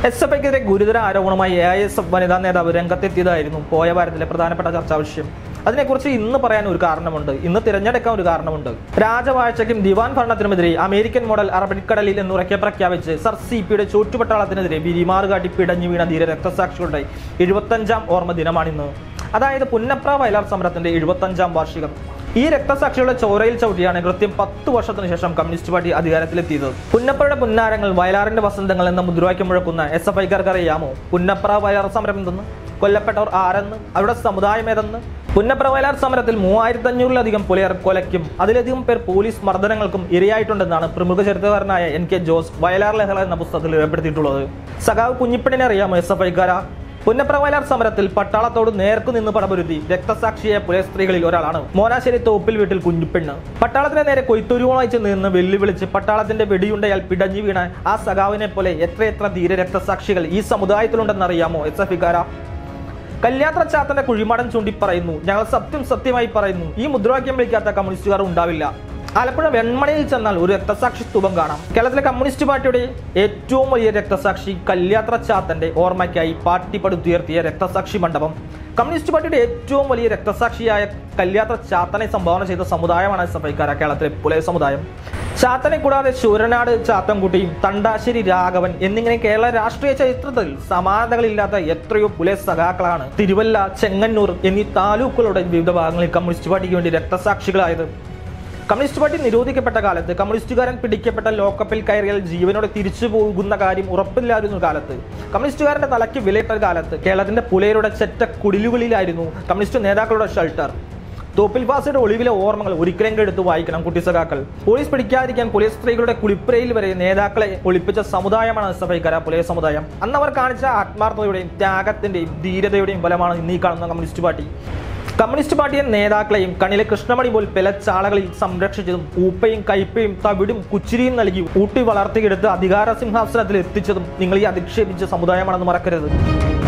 എസ്എഫ്ഐക്കെതിരെ ഗുരുതര ആരോപണമായി AISF വനിതാ നേതാവ് രംഗത്തെത്തിയതായിരുന്നു പോയ വാരത്തിലെ പ്രധാനപ്പെട്ട ചർച്ചാ വിഷയം. അതിനെക്കുറിച്ച് ഇന്ന് പറയാൻ ഒരു കാരണമുണ്ട്, ഇന്ന് തിരഞ്ഞെടുക്കാൻ ഒരു കാരണമുണ്ട്. രാജവാഴ്ചയ്ക്കും ദിവാൻ ഭരണത്തിനുമെതിരെ അമേരിക്കൻ മോഡൽ അറബിക്കടലിൽ എന്നുറക്കെ പ്രഖ്യാപിച്ച് സർ CPയുടെ ചൂറ്റുപട്ടാളത്തിനെതിരെ വിരിമാറുകാട്ടി പിടഞ്ഞു വീണ ധീര രക്തസാക്ഷികളുടെ 75ാം ഓർമ്മ ദിനമാണിന്ന്. അതായത് പുന്നപ്ര വയലാർ സമരത്തിന്റെ 75ാം വാർഷികം. ഈ രക്തസാക്ഷികളുടെ ചോരയിൽ ചവിട്ടിയാണ് കൃത്യം 10 വർഷത്തിന് ശേഷം കമ്മ്യൂണിസ്റ്റ് പാർട്ടി അധികാരത്തിലെത്തിയത്. പുന്നപ്രയുടെ പുന്നാരങ്ങൾ വയലാറിന്റെ വസന്തങ്ങൾ എന്ന മുദ്രാവാക്യം മുഴക്കുന്ന SFIക്കാർക്ക് അറിയാമോ പുന്നപ്ര വയലാർ സമരം എന്തെന്ന്, കൊല്ലപ്പെട്ടവർ ആരെന്ന്, അവരുടെ സമുദായം ഏതെന്ന്? പുന്നപ്ര വയലാർ സമരത്തിൽ 3500-ലധികം പുലയർ കൊലയ്ക്കും അതിലധികം പേർ പോലീസ് മർദ്ദനങ്ങൾക്കും ഇരയായിട്ടുണ്ടെന്നാണ് പ്രമുഖ ചരിത്രകാരനായ NK ജോസ് വയലാർ ലഹള എന്ന പുസ്തകത്തിൽ രേഖപ്പെടുത്തിയിട്ടുള്ളത്. സഖാവ് കുഞ്ഞിപ്പണിനെ അറിയാമോ SFIക്കാരാ? പുന്നപ്ര വയലാർ സമരത്തിൽ പട്ടാളത്തോട് നേർക്കുനിന്ന് പടപൊരുതി രക്തസാക്ഷിയായ പുലയ സ്ത്രീകളിൽ ഒരാളാണ് മോനാശ്ശേരി തോപ്പിൽ വീട്ടിൽ കുഞ്ഞിപ്പെണ്ണ്. പട്ടാളത്തിന് നേരെ കൊയ്ത്തുരുവുമായി ചെന്ന് വെല്ലുവിളിച്ച് പട്ടാളത്തിന്റെ വെടിയുണ്ടയാൽ പിടഞ്ഞു വീണ ആ സഖാവിനെ പോലെ എത്രയെത്ര ധീര രക്തസാക്ഷികൾ ഈ സമുദായത്തിലുണ്ടെന്നറിയാമോ SFIക്കാരാ? കല്യാത്ര ചാത്തന്റെ കുഴിമാടം ചൂണ്ടി പറയുന്നു, ഞങ്ങൾ സത്യമായി പറയുന്നു, ഈ മുദ്രാവാക്യം വിളിക്കാത്ത കമ്മ്യൂണിസ്റ്റുകാർ ഉണ്ടാവില്ല. ആലപ്പുഴ വെൺമണിയിൽ ചെന്നാൽ ഒരു രക്തസാക്ഷി സ്തൂപം കാണാം. കേരളത്തിലെ കമ്മ്യൂണിസ്റ്റ് പാർട്ടിയുടെ ഏറ്റവും വലിയ രക്തസാക്ഷി കല്യാത്ര ചാത്തന്റെ ഓർമ്മയ്ക്കായി പാർട്ടി പടുത്തുയർത്തിയ രക്തസാക്ഷി മണ്ഡപം. കമ്മ്യൂണിസ്റ്റ് പാർട്ടിയുടെ ഏറ്റവും വലിയ രക്തസാക്ഷിയായ കല്യാത്ര ചാത്തനെ സംഭാവന ചെയ്ത സമുദായമാണ് SFIക്കാര, കേരളത്തിലെ പുലയ സമുദായം. ചാത്തനെ കൂടാതെ ശൂരനാട് ചാത്തൻകുട്ടിയും തണ്ടാശ്ശേരി രാഘവൻ എന്നിങ്ങനെ കേരള രാഷ്ട്രീയ ചരിത്രത്തിൽ സമാനതകളില്ലാത്ത എത്രയോ പുലയ സഖാക്കളാണ് തിരുവല്ല, ചെങ്ങന്നൂർ എന്നീ താലൂക്കുകളുടെ വിവിധ ഭാഗങ്ങളിൽ കമ്മ്യൂണിസ്റ്റ് പാർട്ടിക്ക് വേണ്ടി രക്തസാക്ഷികളായത്. കമ്മ്യൂണിസ്റ്റ് പാർട്ടി നിരോധിക്കപ്പെട്ട കാലത്ത്, കമ്മ്യൂണിസ്റ്റുകാരൻ പിടിക്കപ്പെട്ട ലോക്കപ്പിൽ കയറിയാൽ ജീവനോടെ തിരിച്ചു പോകുന്ന കാര്യം ഉറപ്പില്ലായിരുന്ന കാലത്ത്, കമ്മ്യൂണിസ്റ്റുകാരന്റെ തലയ്ക്ക് വിലയിട്ട കാലത്ത് കേരളത്തിന്റെ പുലയരുടെ ചെറ്റ കുടിലുകളിലായിരുന്നു കമ്മ്യൂണിസ്റ്റ് നേതാക്കളുടെ ഷെൽട്ടർ. തോപ്പിൽ ഫാസിയുടെ ഒളിവിലെ ഓർമ്മകൾ ഒരിക്കലെങ്കിലും എടുത്ത് വായിക്കണം കുട്ടി സഖാക്കൾ. പോലീസ് പിടിക്കാതിരിക്കാൻ പോലീസ് സ്ത്രീകളുടെ കുളിപ്പുരയിൽ വരെ നേതാക്കളെ ഒളിപ്പിച്ച സമുദായമാണ് SFIക്കാര, പുലയ സമുദായം. അന്ന് അവർ കാണിച്ച ആത്മാർത്ഥതയുടെയും ത്യാഗത്തിന്റെയും ധീരതയുടെയും ഫലമാണ് ഇന്നീ കാണുന്ന കമ്മ്യൂണിസ്റ്റ് പാർട്ടി. കമ്മ്യൂണിസ്റ്റ് പാർട്ടിയെ നേതാക്കളെയും കണ്ണിലെ കൃഷ്ണമണി പോൽ പെലച്ചാളകളിൽ സംരക്ഷിച്ചതും ഊപ്പയും കയ്പയും തവിടും കുച്ചിരിയും നൽകി ഊട്ടി വളർത്തിയെടുത്ത് അധികാര സിംഹാസനത്തിൽ എത്തിച്ചതും നിങ്ങൾ ഈ അധിക്ഷേപിച്ച സമുദായമാണെന്ന് മറക്കരുത്.